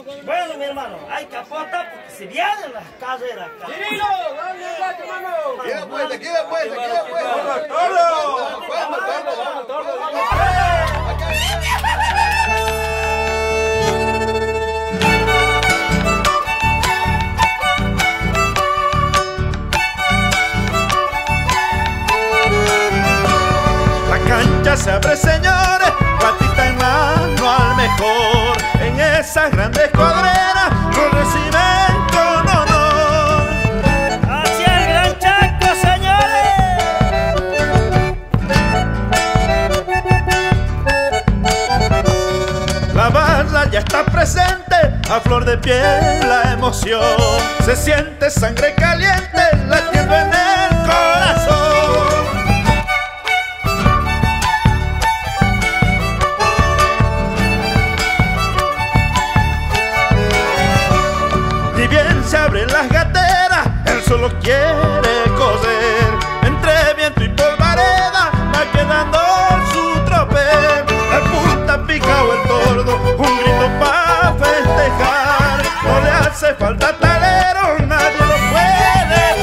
Bueno, mi hermano, hay que apostar porque se vienen las carreras. ¡Cirilo! ¡Dale, hermano! ¿Quién apuesta? ¿Quién apuesta? ¿Quién apuesta? La cancha se abre, señores, patita en mano al mejor. En esas grandes cuadreras lo reciben con honor. ¡Hacia el Gran Chaco, señores! La barra ya está presente, a flor de piel la emoción. Se siente sangre caliente latiendo en el corazón. Ni bien se abren las gateras, él solo quiere correr. Entre viento y polvareda va quedando su tropel. La punta pica o el tordo, un grito para festejar. No le hace falta talero, nadie lo puede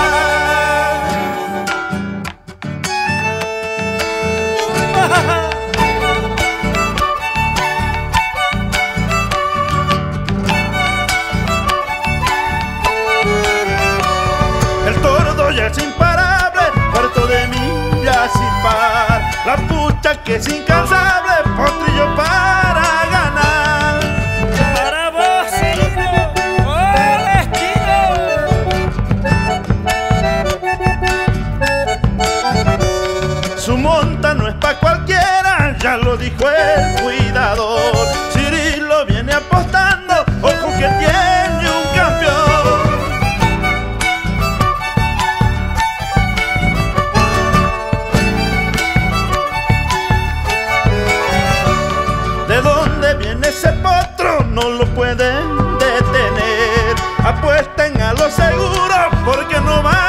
parar. El tordo ya es imparable, puerto de millas sin par. La pucha que es incansable, potrillo para ganar. ¡Para vos, Cirilo! ¡Hola, estilo! Su monta no es pa' cualquiera, ya lo dijo el cuidador. Cirilo viene apostando, ojo que tiene un campeón. ¿De dónde viene ese potro? No lo pueden detener. Apuesten a lo seguro porque no va